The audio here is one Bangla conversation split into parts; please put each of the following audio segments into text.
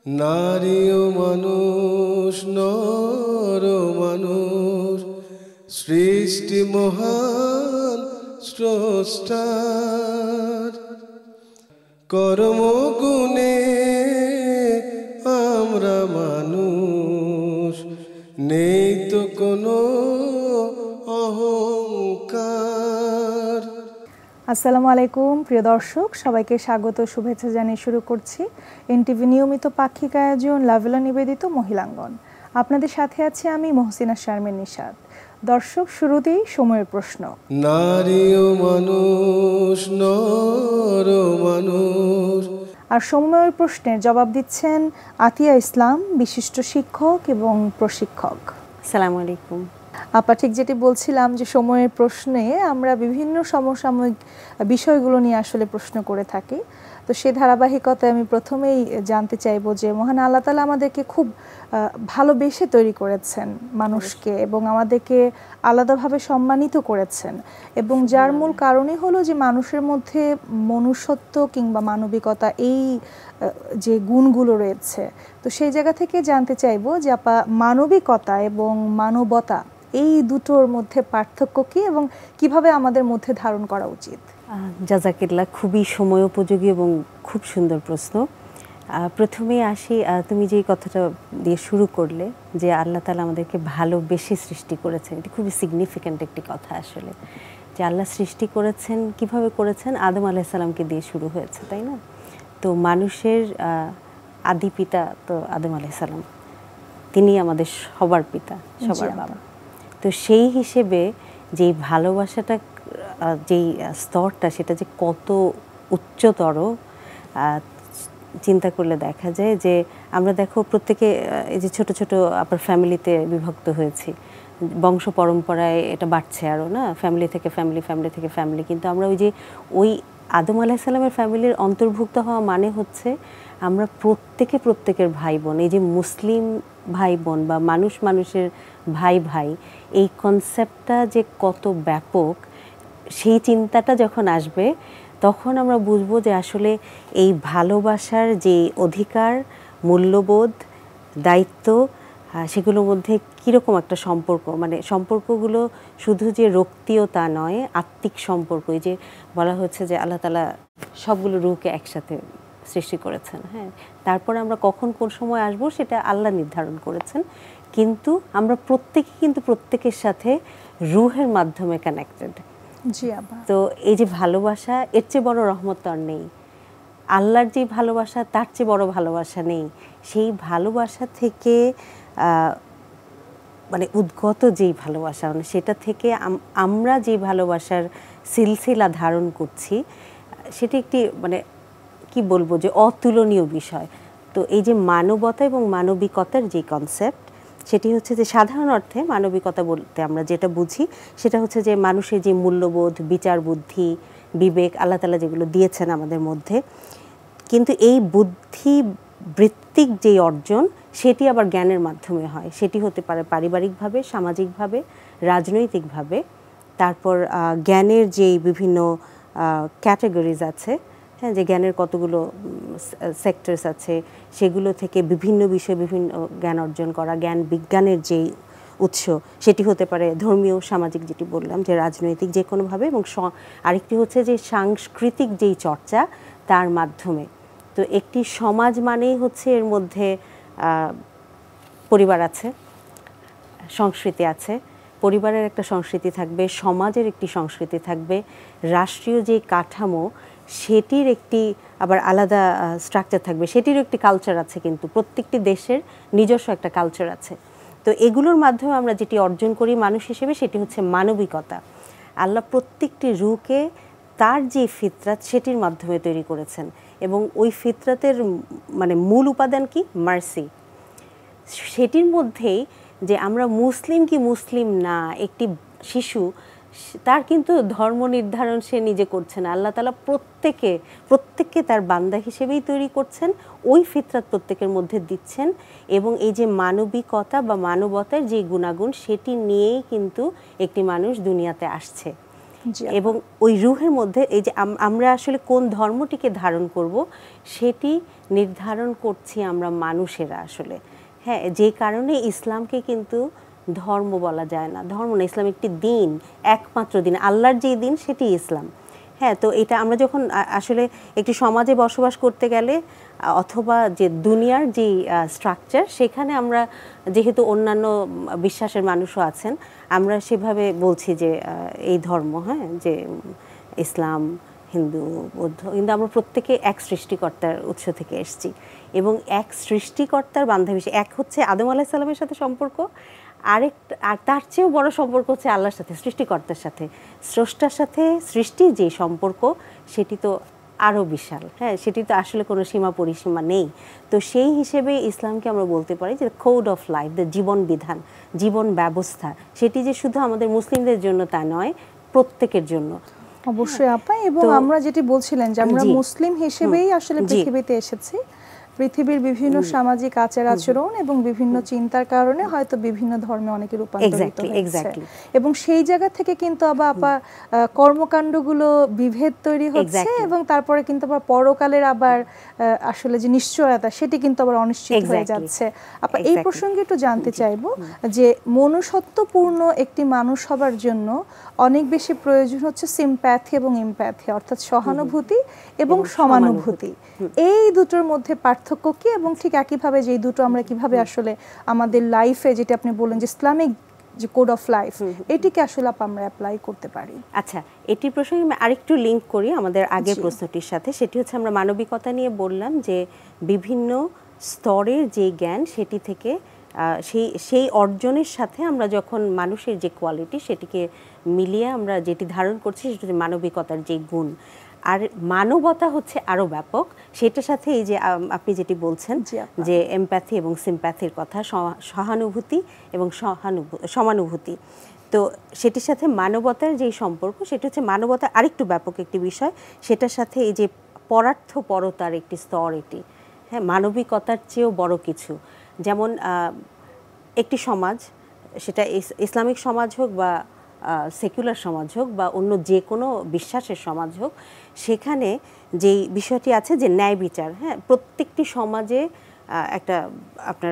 নারী ও মানুষ, নর ও মানুষ, সৃষ্টি মহান স্রষ্টার। কর্মগুণে আমরা মানুষ, নেই তো কোনো অহংকার। আসসালামু আলাইকুম প্রিয় দর্শক, সবাইকে স্বাগত শুভেচ্ছা জানিয়ে শুরু করছি এনটিভি নিয়মিত পাক্ষিক আয়োজন লাভেলা নিবেদিত মহিলাঙ্গন। আপনাদের সাথে আছি আমি মহসিনা শারমিন নিশাদ। দর্শক, শুরুতেই সময়ের প্রশ্ন। নারী ও মানুষ, নর ও মানুষ। আর সময়ের প্রশ্নের জবাব দিচ্ছেন আতিয়া ইসলাম, বিশিষ্ট শিক্ষক এবং প্রশিক্ষক। আসসালামু আলাইকুম আপা, ঠিক যেটি বলছিলাম যে সময়ের প্রশ্নে আমরা বিভিন্ন সমসাময়িক বিষয়গুলো নিয়ে আসলে প্রশ্ন করে থাকি। তো সে ধারাবাহিকতায় আমি প্রথমেই জানতে চাইবো যে মহান আল্লাহ তাআলা আমাদেরকে খুব ভালোবেসে তৈরি করেছেন মানুষকে, এবং আমাদেরকে আলাদাভাবে সম্মানিত করেছেন, এবং যার মূল কারণই হলো যে মানুষের মধ্যে মনুষ্যত্ব কিংবা মানবিকতা, এই যে গুণগুলো রয়েছে। তো সেই জায়গা থেকে জানতে চাইবো যে আপা, মানবিকতা এবং মানবতা এই দুটোর মধ্যে পার্থক্য কি এবং কিভাবে আমাদের মধ্যে ধারণ করা উচিত? জাযাকিল্লাহ, খুবই সময়োপযোগী এবং খুব সুন্দর প্রশ্ন। প্রথমে আসি, তুমি যে কথাটা দিয়ে শুরু করলে যে আল্লাহ তাআলা আমাদেরকে ভালোবেসে সৃষ্টি করেছেন, এটি খুবই সিগনিফিক্যান্ট একটি কথা আসলে। যে আল্লাহ সৃষ্টি করেছেন, কিভাবে করেছেন? আদম আলাইহিস সালামকে দিয়ে শুরু হয়েছে, তাই না? তো মানুষের আদি পিতা তো আদম আলাইহিস সালাম, তিনি আমাদের সবার পিতা, সবার বাবা। তো সেই হিসেবে যেই ভালোবাসাটা, যেই স্তরটা, সেটা যে কত উচ্চতর চিন্তা করলে দেখা যায়। যে আমরা দেখো প্রত্যেকে এই যে ছোট ছোট আপনার ফ্যামিলিতে বিভক্ত হয়েছি, বংশ পরম্পরায় এটা বাড়ছে আরও, না? ফ্যামিলি থেকে ফ্যামিলি, ফ্যামিলি থেকে ফ্যামিলি। কিন্তু আমরা ওই আদম আলাইহিস সালামের ফ্যামিলির অন্তর্ভুক্ত হওয়া মানে হচ্ছে আমরা প্রত্যেকের ভাই বোন। এই যে মুসলিম ভাই বোন বা মানুষের ভাই ভাই, এই কনসেপ্টটা যে কত ব্যাপক, সেই চিন্তাটা যখন আসবে তখন আমরা বুঝবো যে আসলে এই ভালোবাসার যে অধিকার, মূল্যবোধ, দায়িত্ব, সেগুলোর মধ্যে কীরকম একটা সম্পর্ক, মানে সম্পর্কগুলো শুধু যে রক্তীয় তা নয়, আত্মিক সম্পর্ক। এই যে বলা হচ্ছে যে আল্লাহ তাআলা সবগুলো রূহকে একসাথে সৃষ্টি করেছেন, হ্যাঁ। তারপরে আমরা কখন কোন সময় আসবো সেটা আল্লাহ নির্ধারণ করেছেন, কিন্তু আমরা প্রত্যেকের সাথে রূহের মাধ্যমে কানেক্টেড। জি আপা। তো এই যে ভালোবাসা, এর চেয়ে বড় রহমত আর নেই। আল্লাহর যে ভালোবাসা, তার চেয়ে বড় ভালোবাসা নেই। সেই ভালোবাসা থেকে মানে উদ্গত যেই ভালোবাসা, মানে সেটা থেকে আমরা যে ভালোবাসার সিলসিলা ধারণ করছি, সেটি একটি মানে কি বলবো, যে অতুলনীয় বিষয়। তো এই যে মানবতা এবং মানবিকতার যে কনসেপ্ট, সেটি হচ্ছে যে সাধারণ অর্থে মানবিকতা বলতে আমরা যেটা বুঝি সেটা হচ্ছে যে মানুষের যে মূল্যবোধ, বিচার বুদ্ধি, বিবেক আল্লাহ তাআলা যেগুলো দিয়েছেন আমাদের মধ্যে, কিন্তু এই বুদ্ধি বৃত্তিক যেই অর্জন, সেটি আবার জ্ঞানের মাধ্যমে হয়। সেটি হতে পারে পারিবারিকভাবে, সামাজিকভাবে, রাজনৈতিকভাবে। তারপর জ্ঞানের যেই বিভিন্ন ক্যাটাগরিজ আছে, হ্যাঁ, যে জ্ঞানের কতগুলো সেক্টরস আছে, সেগুলো থেকে বিভিন্ন বিষয়ে বিভিন্ন জ্ঞান অর্জন করা, জ্ঞান বিজ্ঞানের যেই উৎস, সেটি হতে পারে ধর্মীয়, সামাজিক, যেটি বললাম, যে রাজনৈতিক, যে কোনোভাবে, এবং আরেকটি হচ্ছে যে সাংস্কৃতিক যেই চর্চা, তার মাধ্যমে। তো একটি সমাজ মানেই হচ্ছে এর মধ্যে পরিবার আছে, সংস্কৃতি আছে, পরিবারের একটা সংস্কৃতি থাকবে, সমাজের একটি সংস্কৃতি থাকবে, রাষ্ট্রীয় যে কাঠামো সেটির একটি আবার আলাদা স্ট্রাকচার থাকবে, সেটিরও একটি কালচার আছে, কিন্তু প্রত্যেকটি দেশের নিজস্ব একটা কালচার আছে। তো এগুলোর মাধ্যমে আমরা যেটি অর্জন করি মানুষ হিসেবে, সেটি হচ্ছে মানবিকতা। আল্লাহ প্রত্যেকটি রূহকে তার যে ফিতরাত, সেটির মাধ্যমে তৈরি করেছেন, এবং ওই ফিতরাতের মানে মূল উপাদান কি? মার্সি। সেটির মধ্যেই যে আমরা মুসলিম কি মুসলিম না, একটি শিশু, তার কিন্তু ধর্ম নির্ধারণ সে নিজে করছে না। আল্লাহ তাআলা প্রত্যেককে তার বান্দা হিসেবেই তৈরি করছেন, ওই ফিতরাত প্রত্যেকের মধ্যে দিচ্ছেন, এবং এই যে মানবিকতা বা মানবতার যে গুণাগুণ, সেটি নিয়েই কিন্তু একটি মানুষ দুনিয়াতে আসছে। এবং ওই রুহের মধ্যে এই যে আমরা আসলে কোন ধর্মটিকে ধারণ করব সেটি নির্ধারণ করছি আমরা মানুষেরা আসলে। হ্যাঁ, যে কারণে ইসলামকে কিন্তু ধর্ম বলা যায় না, ধর্ম না, ইসলাম একটি দিন, একমাত্র দিন, আল্লাহর যেই দিন সেটি ইসলাম। হ্যাঁ, তো এটা আমরা যখন আসলে একটি সমাজে বসবাস করতে গেলে অথবা যে দুনিয়ার যে স্ট্রাকচার, সেখানে আমরা যেহেতু অন্যান্য বিশ্বাসের মানুষও আছেন, আমরা সেভাবে বলছি যে এই ধর্ম, হ্যাঁ, যে ইসলাম, হিন্দু, বৌদ্ধ, কিন্তু আমরা প্রত্যেকে এক সৃষ্টিকর্তার উৎস থেকে এসেছি এবং এক সৃষ্টিকর্তার বান্ধবী। এক হচ্ছে আদম আলাইহিস সালামের সাথে সম্পর্ক, আর তার চেয়েও বড় সম্পর্ক হচ্ছে আল্লাহর সাথে, সৃষ্টিকর্তার সাথে, স্রষ্টার সাথে সৃষ্টির যে সম্পর্ক সেটি তো আরও বিশাল। হ্যাঁ, সেটি তো আসলে কোনো সীমা পরিসীমা নেই। তো সেই হিসেবে ইসলামকে আমরা বলতে পারি যে কোড অফ লাইফ, দ্য জীবন বিধান, জীবন ব্যবস্থা, সেটি যে শুধু আমাদের মুসলিমদের জন্য তা নয়, প্রত্যেকের জন্য। অবশ্যই আপা, এবং আমরা যেটি বলছিলেন যে আমরা মুসলিম হিসেবেই আসলে পৃথিবীতে এসেছি, পৃথিবীর বিভিন্ন সামাজিক আচার আচরণ এবং বিভিন্ন চিন্তার কারণে হয়তো বিভিন্ন ধর্মে অনেকে রূপান্তরিত হয়েছে, এবং সেই জায়গা থেকে কিন্তু আবার কর্মকাণ্ডগুলো বিভেদ তৈরি হচ্ছে এবং তারপরে কিন্তু আবার পরকালের আবার আসলে যে নিশ্চয়তা সেটি কিন্তু আবার অনিশ্চিত হয়ে যাচ্ছে। আপা, এই প্রসঙ্গে একটু জানতে চাইবো যে মনুষ্যত্বপূর্ণ একটি মানুষ হবার জন্য অনেক বেশি প্রয়োজন হচ্ছে সিম্প্যাথি এবং এমপ্যাথি, অর্থাৎ সহানুভূতি এবং সমানুভূতি। এই দুটোর মধ্যে পার্থক্য কি, এবং ঠিক একইভাবে যে এই দুটো আমরা কিভাবে আসলে আমাদের লাইফে, যেটা আপনি বললেন যে ইসলামিক যে কোড অফ লাইফ, এটিকে আসলে আমরা অ্যাপ্লাই করতে পারি? আচ্ছা, এটির প্রসঙ্গে আমি আরেকটু লিঙ্ক করি আমাদের আগের প্রশ্নটির সাথে। সেটি হচ্ছে আমরা মানবিকতা নিয়ে বললাম যে বিভিন্ন স্তরের যে জ্ঞান সেটি থেকে সেই অর্জনের সাথে আমরা যখন মানুষের যে কোয়ালিটি সেটিকে মিলিয়ে আমরা যেটি ধারণ করছি সেটি হচ্ছে মানবিকতার যে গুণ। আর মানবতা হচ্ছে আরও ব্যাপক, সেটার সাথে এই যে আপনি যেটি বলছেন যে এমপ্যাথি এবং সিম্প্যাথির কথা, সহানুভূতি এবং সমানুভূতি, তো সেটির সাথে মানবতার যেই সম্পর্ক সেটি হচ্ছে মানবতার আরেকটু ব্যাপক একটি বিষয়, সেটার সাথে এই যে পরার্থপরতার একটি স্তর এটি। হ্যাঁ, মানবিকতার চেয়েও বড় কিছু। যেমন একটি সমাজ, সেটা ইসলামিক সমাজ হোক বা সেকুলার সমাজ হোক বা অন্য যে কোনো বিশ্বাসের সমাজ হোক, সেখানে যেই বিষয়টি আছে যে ন্যায় বিচার, হ্যাঁ, প্রত্যেকটি সমাজে একটা আপনার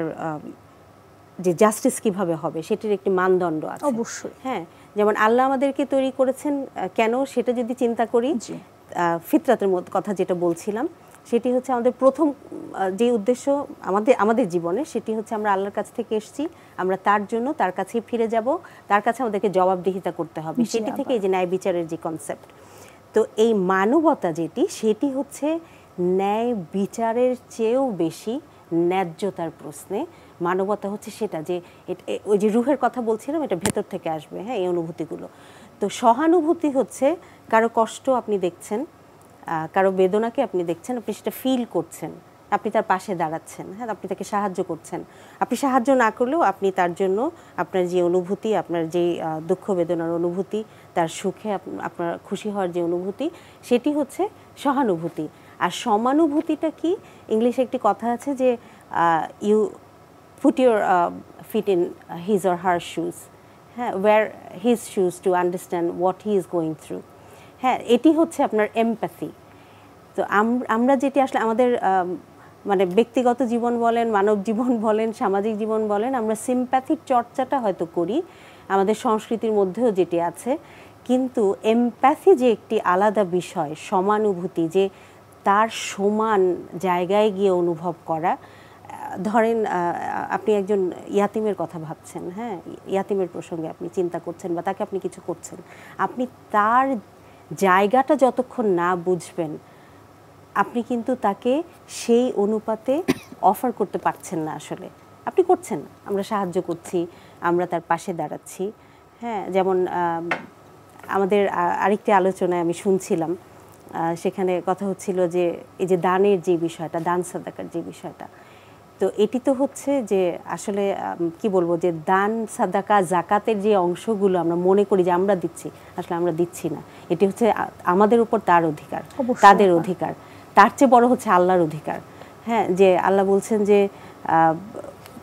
যে জাস্টিস কিভাবে হবে সেটির একটি মানদণ্ড আছে অবশ্যই। হ্যাঁ, যেমন আল্লাহ আমাদেরকে তৈরি করেছেন কেন সেটা যদি চিন্তা করি, ফিতরাতের মধ্যে কথা যেটা বলছিলাম, সেটি হচ্ছে আমাদের প্রথম যে উদ্দেশ্য আমাদের জীবনে, সেটি হচ্ছে আমরা আল্লাহর কাছ থেকে এসেছি, আমরা তার জন্য তার কাছেই ফিরে যাব, তার কাছে আমাদেরকে জবাবদিহিতা করতে হবে। সেটি থেকে এই যে ন্যায় বিচারের যে কনসেপ্ট, তো এই মানবতা যেটি, সেটি হচ্ছে ন্যায় বিচারের চেয়েও বেশি ন্যায্যতার প্রশ্নে। মানবতা হচ্ছে সেটা যে ওই যে রুহের কথা বলছিলাম, এটা ভেতর থেকে আসবে, হ্যাঁ, এই অনুভূতিগুলো। তো সহানুভূতি হচ্ছে কারো কষ্ট আপনি দেখছেন, কারো বেদনাকে আপনি দেখছেন, আপনি সেটা ফিল করছেন, আপনি তার পাশে দাঁড়াচ্ছেন, হ্যাঁ, আপনি তাকে সাহায্য করছেন। আপনি সাহায্য না করলেও আপনি তার জন্য আপনার যে অনুভূতি, আপনার যে দুঃখ বেদনার অনুভূতি, তার সুখে আপনার খুশি হওয়ার যে অনুভূতি, সেটি হচ্ছে সহানুভূতি। আর সমানুভূতিটা কি, ইংলিশে একটি কথা আছে যে you put your feet in his or her shoes, হ্যাঁ, wear his shoes to understand what he is going through, হ্যাঁ, এটি হচ্ছে আপনার এমপ্যাথি। তো আমরা যেটি আসলে আমাদের মানে ব্যক্তিগত জীবন বলেন, মানব জীবন বলেন, সামাজিক জীবন বলেন, আমরা সিম্প্যাথির চর্চাটা হয়তো করি আমাদের সংস্কৃতির মধ্যেও যেটি আছে, কিন্তু এমপ্যাথি যে একটি আলাদা বিষয়, সমানুভূতি, যে তার সমান জায়গায় গিয়ে অনুভব করা। ধরেন আপনি একজন ইয়াতিমের কথা ভাবছেন, হ্যাঁ, ইয়াতিমের প্রসঙ্গে আপনি চিন্তা করছেন বা তাকে আপনি কিছু করছেন, আপনি তার জায়গাটা যতক্ষণ না বুঝবেন, আপনি কিন্তু তাকে সেই অনুপাতে অফার করতে পারছেন না। আসলে আপনি করছেন, আমরা সাহায্য করছি, আমরা তার পাশে দাঁড়াচ্ছি, হ্যাঁ। যেমন আমাদের আরেকটি আলোচনায় আমি শুনছিলাম, সেখানে কথা হচ্ছিল যে এই যে দানের যে বিষয়টা, দান সাদাকার যে বিষয়টা, তো এটি তো হচ্ছে যে আসলে কি বলবো, যে দান সাদাকা জাকাতের যে অংশগুলো আমরা মনে করি যে আমরা দিচ্ছি, আসলে আমরা দিচ্ছি না। এটি হচ্ছে আমাদের উপর তার অধিকার, তাদের অধিকার, তার চেয়ে বড় হচ্ছে আল্লাহর অধিকার, হ্যাঁ। যে আল্লাহ বলছেন যে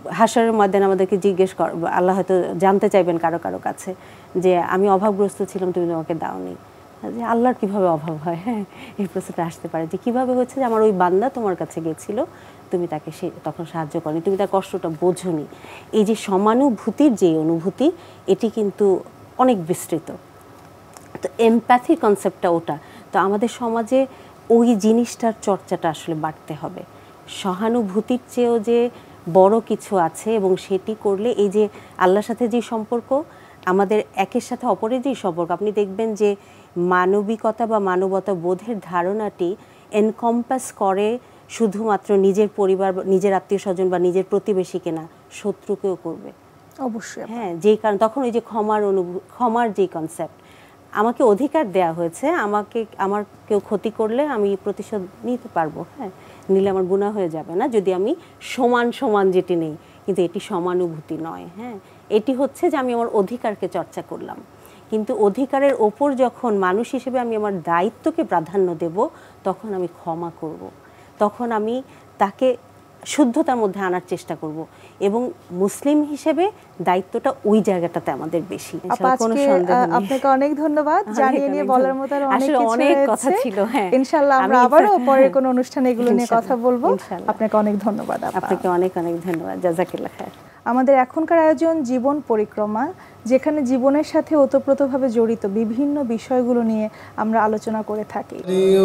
হাসরের ময়দানে আমাদেরকে জিজ্ঞেস কর, আল্লাহ হয়তো জানতে চাইবেন কারো কারো কাছে যে আমি অভাবগ্রস্ত ছিলাম, তুমি আমাকে দাওনি। যে আল্লাহর কিভাবে অভাব হয়, হ্যাঁ এই প্রশ্নটা আসতে পারে যে কিভাবে হচ্ছে যে আমার ওই বান্দা তোমার কাছে গেছিল, তুমি তাকে তখন সাহায্য করনি, তুমি তার কষ্টটা বোঝোনি। এই যে সমানুভূতির যে অনুভূতি, এটি কিন্তু অনেক বিস্তৃত। তো এমপ্যাথি কনসেপ্টটা ওটা। তো আমাদের সমাজে ওই জিনিসটার চর্চাটা আসলে বাড়তে হবে। সহানুভূতির চেয়েও যে বড় কিছু আছে, এবং সেটি করলে এই যে আল্লাহর সাথে যে সম্পর্ক, আমাদের একের সাথে অপরের যে সম্পর্ক, আপনি দেখবেন যে মানবিকতা বা মানবতা বোধের ধারণাটি এনকম্পাস করে শুধুমাত্র নিজের পরিবার, নিজের আত্মীয় স্বজন বা নিজের প্রতিবেশীকে না, শত্রুকেও করবে অবশ্যই। হ্যাঁ, যেই কারণ তখন ওই যে ক্ষমার যে কনসেপ্ট, আমাকে অধিকার দেয়া হয়েছে, আমার কেউ ক্ষতি করলে আমি প্রতিশোধ নিতে পারবো, হ্যাঁ নিলে আমার গুনাহ হয়ে যাবে না যদি আমি সমান সমান যেটি নেই। কিন্তু এটি সমানুভূতি নয়, হ্যাঁ এটি হচ্ছে যে আমি আমার অধিকারকে চর্চা করলাম। কিন্তু অধিকারের ওপর যখন মানুষ হিসেবে আমি আমার দায়িত্বকে প্রাধান্য দেব, তখন আমি ক্ষমা করব, তখন আমি তাকে শুদ্ধতার মধ্যে আনার চেষ্টা করব। এবং মুসলিম হিসেবে দায়িত্বটা ওই জায়গাটাতে আমাদের বেশি। আপনাকে অনেক ধন্যবাদ। জানিয়ে নিয়ে বলার মতো অনেক কথা ছিল। হ্যাঁ, ইনশাআল্লাহ আমরা আবারও পরের কোনো অনুষ্ঠানে এগুলো নিয়ে কথা বলবো। আপনাকে অনেক ধন্যবাদ। আপনাকে অনেক অনেক ধন্যবাদ। জাযাকাল্লাহ খায়ের। আমাদের এখনকার আয়োজন জীবন পরিক্রমা, যেখানে জীবনের সাথে ওতপ্রোতভাবে জড়িত বিভিন্ন বিষয়গুলো নিয়ে আমরা আলোচনা করে থাকি।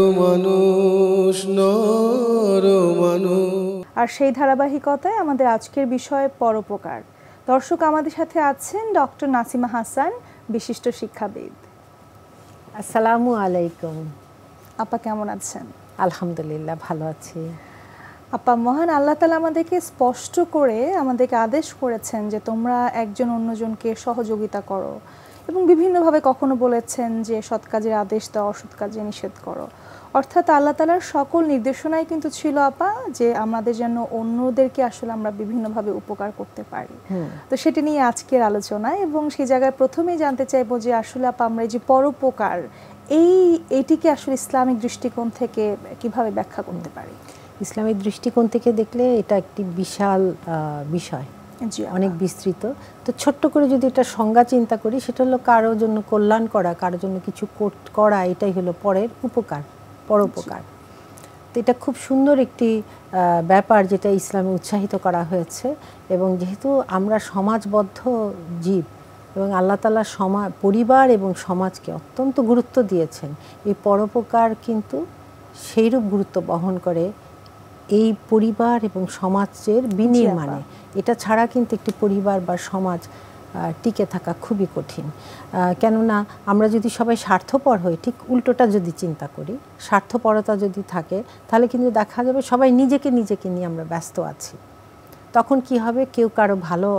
আর সেই ধারাবাহিকতায় আমাদের আজকের বিষয় পরোপকার। দর্শক, আমাদের সাথে আছেন ডক্টর নাসিমা হাসান, বিশিষ্ট শিক্ষাবিদ। আসসালামু আলাইকুম। আপা কেমন আছেন? আলহামদুলিল্লাহ ভালো আছি। আপা, মহান আল্লাহ তাআলা আমাদেরকে স্পষ্ট করে আমাদেরকে আদেশ করেছেন যে তোমরা একজন অন্যজনকে সহযোগিতা করো, এবং বিভিন্নভাবে কখনো বলেছেন যে সৎ কাজের আদেশ দাও, অসৎ কাজে নিষেধ করো। অর্থাৎ আল্লাহ তাআলার সকল নির্দেশনাই কিন্তু ছিল আপা যে আমাদের যেন অন্যদেরকে আসলে আমরা বিভিন্নভাবে উপকার করতে পারি। তো সেটা নিয়ে আজকের আলোচনা, এবং সেই জায়গায় প্রথমেই জানতে চাইবো যে আসলে আপা আমরা এই যে পরোপকার, এইটিকে আসলে ইসলামিক দৃষ্টিকোণ থেকে কিভাবে ব্যাখ্যা করতে পারি? ইসলামিক দৃষ্টিকোণ থেকে দেখলে এটা একটি বিশাল বিষয়, অনেক বিস্তৃত। তো ছোট্ট করে যদি এটা সংজ্ঞা চিন্তা করি, সেটা হলো কারোর জন্য কল্যাণ করা, কারোর জন্য কিছু করা, এটাই হলো পরের উপকার, পরোপকার। তো এটা খুব সুন্দর একটি ব্যাপার যেটা ইসলামে উৎসাহিত করা হয়েছে। এবং যেহেতু আমরা সমাজবদ্ধ জীব এবং আল্লাহ তাআলা পরিবার এবং সমাজকে অত্যন্ত গুরুত্ব দিয়েছেন, এই পরোপকার কিন্তু সেইরূপ গুরুত্ব বহন করে এই পরিবার এবং সমাজের বিনির্মাণে। এটা ছাড়া কিন্তু একটি পরিবার বা সমাজ টিকে থাকা খুবই কঠিন। কেননা আমরা যদি সবাই স্বার্থপর হই, ঠিক উল্টোটা যদি চিন্তা করি, স্বার্থপরতা যদি থাকে, তাহলে কিন্তু দেখা যাবে সবাই নিজেকে নিয়ে আমরা ব্যস্ত আছি। তখন কি হবে, কেউ কারো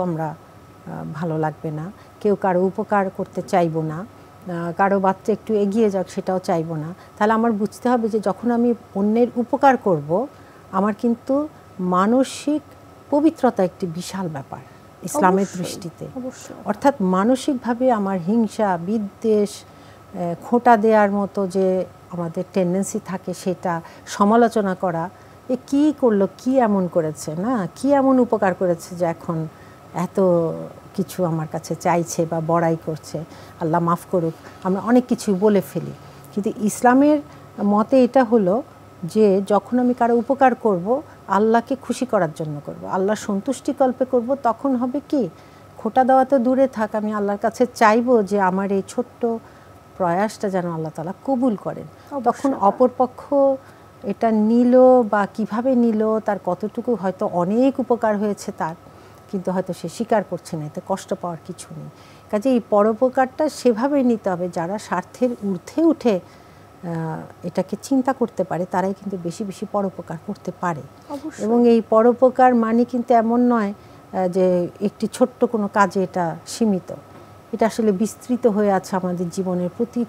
ভালো লাগবে না, কেউ কারো উপকার করতে চাইবো না, কারো বাচ্চা একটু এগিয়ে যাক সেটাও চাইবো না। তাহলে আমার বুঝতে হবে যে যখন আমি অন্যের উপকার করব, আমার কিন্তু মানসিক পবিত্রতা একটি বিশাল ব্যাপার ইসলামের দৃষ্টিতে। অর্থাৎ মানসিকভাবে আমার হিংসা, বিদ্বেষ, খোঁটা দেওয়ার মতো যে আমাদের টেন্ডেন্সি থাকে, সেটা সমালোচনা করা, এ কী করলো, কি এমন করেছে, না কি এমন উপকার করেছে যে এখন এত কিছু আমার কাছে চাইছে বা বড়াই করছে, আল্লাহ মাফ করুক, আমরা অনেক কিছু বলে ফেলি। কিন্তু ইসলামের মতে এটা হলো যে যখন আমি কারো উপকার করব, আল্লাহকে খুশি করার জন্য করব, আল্লাহর সন্তুষ্টিকল্পে করব। তখন হবে কি, খোঁটা দেওয়া তো দূরে থাক, আমি আল্লাহর কাছে চাইবো যে আমার এই ছোট্ট প্রয়াসটা যেন আল্লাহ তাআলা কবুল করেন। তখন অপরপক্ষ এটা নিল বা কিভাবে নিল, তার কতটুকু, হয়তো অনেক উপকার হয়েছে তার, কিন্তু হয়তো সে স্বীকার করছে না, এতে কষ্ট পাওয়ার কিছু নেই। কাজে এই পরোপকারটা সেভাবেই নিতে হবে, যারা স্বার্থের ঊর্ধ্বে উঠে এটাকে চিন্তা করতে পারে, তারাই কিন্তু বেশি বেশি পরোপকার করতে পারে। এবং এই পরোপকার মানে কিন্তু এমন নয় যে একটি ছোট্ট কোনো কাজে এটা সীমিত, এটা আসলে বিস্তৃত হয়ে আছে আমাদের জীবনের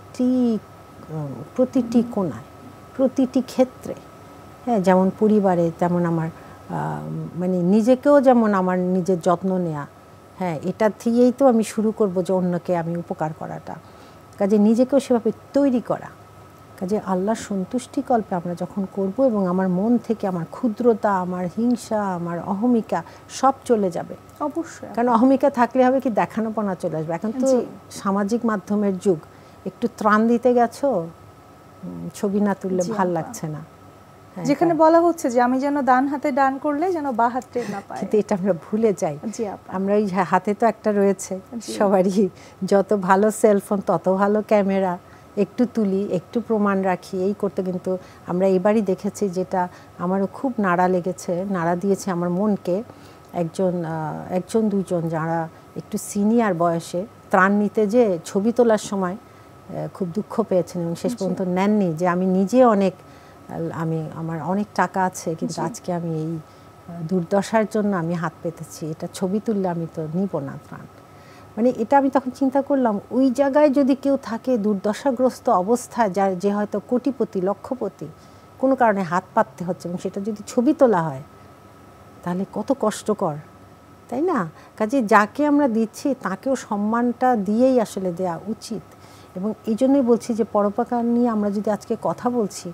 প্রতিটি কোণায়, প্রতিটি ক্ষেত্রে। হ্যাঁ, যেমন পরিবারে, তেমন আমার মানে নিজেকেও যেমন আমার নিজের যত্ন নেওয়া, হ্যাঁ এটা থেকেই তো আমি শুরু করব যে অন্যকে আমি উপকার করাটা। কাজে নিজেকেও সেভাবে তৈরি করা, কাজে আল্লাহর সন্তুষ্টিকল্পে আমরা যখন করব এবং আমার মন থেকে আমার ক্ষুদ্রতা, আমার হিংসা, আমার অহমিকা সব চলে যাবে। অবশ্যই, কারণ অহমিকা থাকলে হবে কি দেখানোপনা চলে আসবে। এখন তো সামাজিক মাধ্যমের যুগ, একটু ত্রাণ দিতে গেছো, ছবি না তুললে ভাল লাগছে না, যেখানে বলা হচ্ছে যে আমি যেন ডান হাতে দান করলে যেন বাঁ হাতে না পাই, কিন্তু এটা আমরা ভুলে যাই। আমরা ওই হাতে তো একটা রয়েছে সবারই, যত ভালো সেলফোন তত ভালো ক্যামেরা, একটু তুলি একটু প্রমাণ রাখি, এই করতে কিন্তু আমরা এবারই দেখেছি, যেটা আমারও খুব নাড়া লেগেছে, নাড়া দিয়েছে আমার মনকে। একজন দুজন যারা একটু সিনিয়র বয়সে ত্রাণ নিতে যে ছবি তোলার সময় খুব দুঃখ পেয়েছেন এবং শেষ পর্যন্ত নেননি, যে আমি নিজে আমার অনেক টাকা আছে কিন্তু আজকে আমি এই দুর্দশার জন্য আমি হাত পেতেছি, এটা ছবি তুললে আমি তো নিব না ত্রাণ। মানে এটা আমি তখন চিন্তা করলাম, ওই জায়গায় যদি কেউ থাকে দুর্দশাগ্রস্ত অবস্থায়, যে হয়তো কোটিপতি লক্ষপতি, কোনো কারণে হাত পাততে হচ্ছে, এবং সেটা যদি ছবি তোলা হয় তাহলে কত কষ্টকর, তাই না? কাজে যাকে আমরা দিচ্ছি তাকেও সম্মানটা দিয়েই আসলে দেয়া উচিত। এবং এই জন্যই বলছি যে পরোপকার নিয়ে আমরা যদি আজকে কথা বলছি,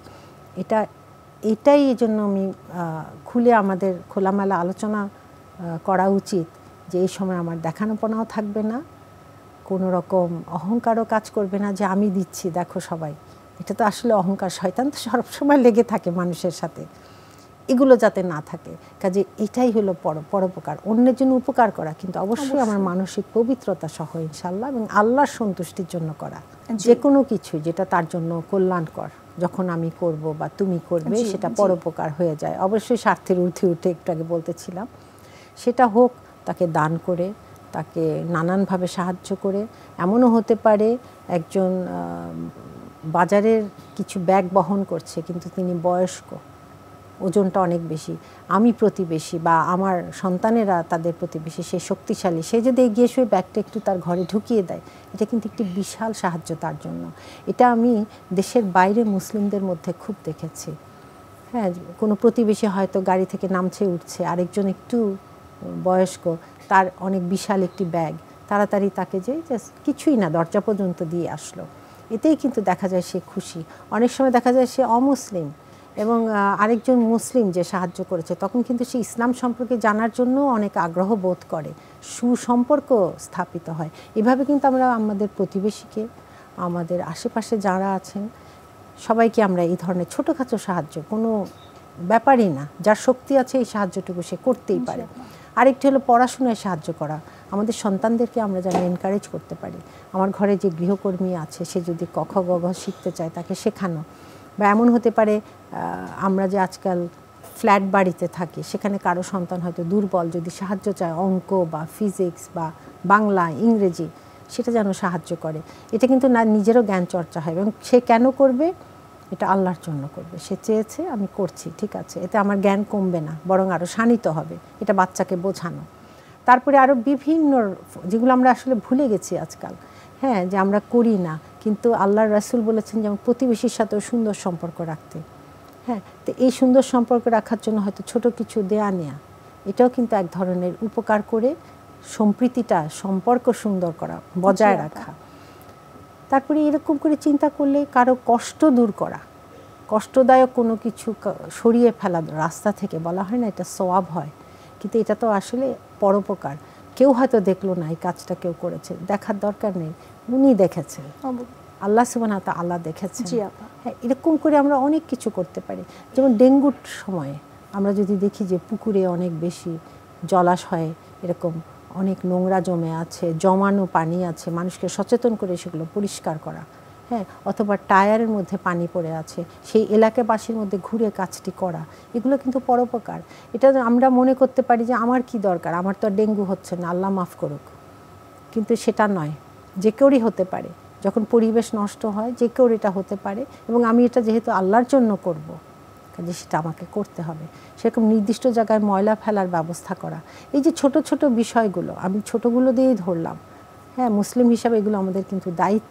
এটাই এই জন্য আমি খুলে আমাদের খোলামেলা আলোচনা করা উচিত, যে এই সময় আমার দেখানোপনাও থাকবে না, কোনো রকম অহংকারও কাজ করবে না যে আমি দিচ্ছি দেখো সবাই। এটা তো আসলে অহংকার, শয়তান তো সবসময় লেগে থাকে মানুষের সাথে, এগুলো যাতে না থাকে। কাজে এটাই হলো পরোপকার, অন্যের জন্য উপকার করা, কিন্তু অবশ্যই আমার মানসিক পবিত্রতা সহ ইনশাআল্লাহ, এবং আল্লাহর সন্তুষ্টির জন্য করা যে কোনো কিছু যেটা তার জন্য কল্যাণকর যখন আমি করব বা তুমি করবে, সেটা পরোপকার হয়ে যায়। অবশ্যই স্বার্থের ঊর্ধ্বে উঠে একটু আগে বলতেছিলাম, সেটা হোক তাকে দান করে, তাকে নানানভাবে সাহায্য করে। এমনও হতে পারে একজন বাজারের কিছু ব্যাগ বহন করছে কিন্তু তিনি বয়স্ক, ওজনটা অনেক বেশি, আমি প্রতিবেশী বা আমার সন্তানেরা তাদের প্রতিবেশী, সে শক্তিশালী, সে যদি এগিয়ে এসে ব্যাগটা একটু তার ঘরে ঢুকিয়ে দেয়, এটা কিন্তু একটি বিশাল সাহায্য তার জন্য। এটা আমি দেশের বাইরে মুসলিমদের মধ্যে খুব দেখেছি। হ্যাঁ, কোনো প্রতিবেশী হয়তো গাড়ি থেকে নামছে উঠছে, আরেকজন একটু বয়স্ক, তার অনেক বিশাল একটি ব্যাগ, তাড়াতাড়ি তাকে যে কিছুই না দরজা পর্যন্ত দিয়ে আসলো, এতেই কিন্তু দেখা যায় সে খুশি। অনেক সময় দেখা যায় সে অমুসলিম এবং আরেকজন মুসলিম যে সাহায্য করেছে, তখন কিন্তু সে ইসলাম সম্পর্কে জানার জন্য অনেক আগ্রহ বোধ করে, সুসম্পর্ক স্থাপিত হয়। এভাবে কিন্তু আমরা আমাদের প্রতিবেশীকে, আমাদের আশেপাশে যারা আছেন সবাইকে আমরা এই ধরনের ছোটোখাটো সাহায্য, কোনো ব্যাপারই না, যার শক্তি আছে এই সাহায্যটুকু সে করতেই পারে। আরেকটি হলো পড়াশোনায় সাহায্য করা, আমাদের সন্তানদেরকে আমরা যেন এনকারেজ করতে পারি। আমার ঘরে যে গৃহকর্মী আছে, সে যদি ক খ গ ঘ শিখতে চায় তাকে শেখানো, বা এমন হতে পারে আমরা যে আজকাল ফ্ল্যাট বাড়িতে থাকি, সেখানে কারো সন্তান হয়তো দুর্বল, যদি সাহায্য চায় অঙ্ক বা ফিজিক্স বা বাংলা ইংরেজি, সেটা যেন সাহায্য করে। এটা কিন্তু না নিজেরও জ্ঞান চর্চা হয়, এবং সে কেন করবে, এটা আল্লাহর জন্য করবে, সে চেয়েছে আমি করছি, ঠিক আছে, এতে আমার জ্ঞান কমবে না, বরং আরও শানিত হবে, এটা বাচ্চাকে বোঝানো। তারপরে আরও বিভিন্ন, যেগুলো আমরা আসলে ভুলে গেছি আজকাল, হ্যাঁ, যে আমরা করি না, কিন্তু আল্লাহর রাসূল বলেছেন যেমন প্রতিবেশীর সাথেও সুন্দর সম্পর্ক রাখতে। হ্যাঁ, তো এই সুন্দর সম্পর্ক রাখার জন্য হয়তো ছোট কিছু দেয়া নেয়া, এটাও কিন্তু এক ধরনের উপকার করে সম্প্রীতিটা, সম্পর্ক সুন্দর করা, বজায় রাখা। তারপরে এরকম করে চিন্তা করলে কারো কষ্ট দূর করা, কষ্টদায়ক কোনো কিছু সরিয়ে ফেলা রাস্তা থেকে, বলা হয় না এটা সওয়াব হয়, কিন্তু এটা তো আসলে পরোপকার। কেউ হয়তো দেখলো না এই কাজটা কেউ করেছে, দেখার দরকার নেই, উনি দেখেছেন, আল্লাহ সুবহানাহু ওয়া তাআলা দেখেছেন। হ্যাঁ, এরকম করে আমরা অনেক কিছু করতে পারি। যেমন ডেঙ্গুর সময়ে আমরা যদি দেখি যে পুকুরে অনেক বেশি, জলাশয়ে এরকম অনেক নোংরা জমে আছে, জমানো পানি আছে, মানুষকে সচেতন করে সেগুলো পরিষ্কার করা, হ্যাঁ, অথবা টায়ারের মধ্যে পানি পড়ে আছে, সেই এলাকাবাসীর মধ্যে ঘুরে কাজটি করা, এগুলো কিন্তু পরোপকার। এটা আমরা মনে করতে পারি যে আমার কি দরকার, আমার তো আর ডেঙ্গু হচ্ছে না, আল্লাহ মাফ করুক, কিন্তু সেটা নয়, যে কেউরই হতে পারে। যখন পরিবেশ নষ্ট হয় যে কেউর এটা হতে পারে, এবং আমি এটা যেহেতু আল্লাহর জন্য করব, কাজে সেটা আমাকে করতে হবে। সেরকম নির্দিষ্ট জায়গায় ময়লা ফেলার ব্যবস্থা করা, এই যে ছোট ছোট বিষয়গুলো, আমি ছোটোগুলো দিয়েই ধরলাম, হ্যাঁ, মুসলিম হিসাবে এগুলো আমাদের কিন্তু দায়িত্ব।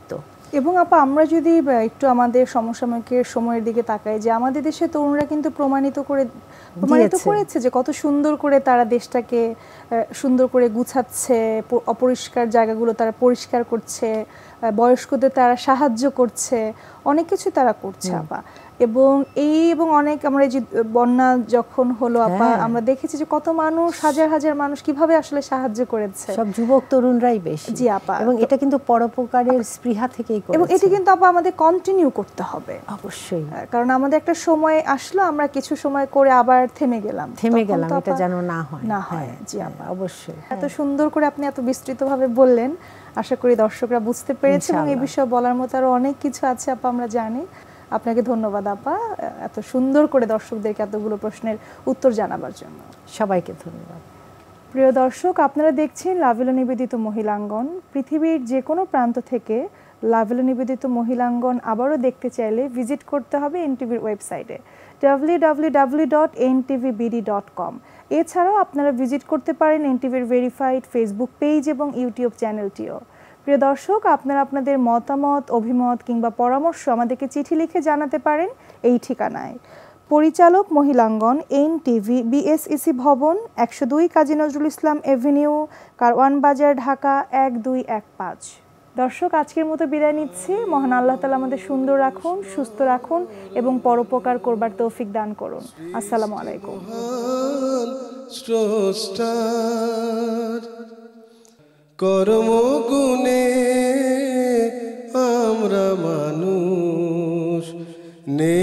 এবং আপা আমরা যদি একটু আমাদের সমসাময়িকের সময়ের দিকে তাকাই যে আমাদের দেশে তরুণরা কিন্তু প্রমাণিত করেছে যে কত সুন্দর করে তারা দেশটাকে সুন্দর করে গুছাচ্ছে, অপরিষ্কার জায়গাগুলো তারা পরিষ্কার করছে, বয়স্কদের তারা সাহায্য করছে, অনেক কিছু তারা করছে আপা। এবং অনেক আমরা যে বন্যা যখন হলো আপা আমরা দেখেছি যে কত মানুষ, হাজার হাজার মানুষ কিভাবে আসলে সাহায্য করেছে, সব যুবক তরুণরাই বেশি। জি আপা, এবং এটা কিন্তু পরোপকারের স্পৃহা থেকেই করেছে, এবং এটি কিন্তু আপা আমাদের কন্টিনিউ করতে হবে অবশ্যই, কারণ আমাদের একটা সময় আসলো আমরা কিছু সময় করে আবার থেমে গেলাম, এটা যেন না হয়। জি আপা, অবশ্যই। এত সুন্দর করে আপনি এত বিস্তৃতভাবে বললেন, আশা করি দর্শকরা বুঝতে পেরেছে এবং এই বিষয়ে বলার মতো আরো অনেক কিছু আছে আপা আমরা জানি। আপনাকে ধন্যবাদ আপা এত সুন্দর করে দর্শকদেরকে এতগুলো প্রশ্নের উত্তর জানাবার জন্য। সবাইকে ধন্যবাদ। প্রিয় দর্শক, আপনারা দেখছেন লাভেলো নিবেদিত মহিলাঙ্গন। পৃথিবীর যে কোনো প্রান্ত থেকে লাভেলো নিবেদিত মহিলাঙ্গন আবারও দেখতে চাইলে ভিজিট করতে হবে এনটিভির ওয়েবসাইটে www.ntvbd.com। এছাড়াও আপনারা ভিজিট করতে পারেন এনটিভির ভেরিফাইড ফেসবুক পেজ এবং ইউটিউব চ্যানেলটিও। প্রিয় দর্শক, আপনারা আপনাদের মতামত, অভিমত কিংবা পরামর্শ আমাদেরকে চিঠি লিখে জানাতে পারেন এই ঠিকানায়। পরিচালক মহিলাঙ্গন, এনটিভি, বিএসইসি ভবন, 102 কাজী নজরুল ইসলাম এভিনিউ, কারওয়ান বাজার, ঢাকা 1215। দর্শক, আজকের মতো বিদায় নিচ্ছি। মহান আল্লাহ তাআলা আমাদের সুন্দর রাখুন, সুস্থ রাখুন এবং পরোপকার করবার তৌফিক দান করুন। আসসালামু আলাইকুম। কর্মগুণে আমরা মানুষ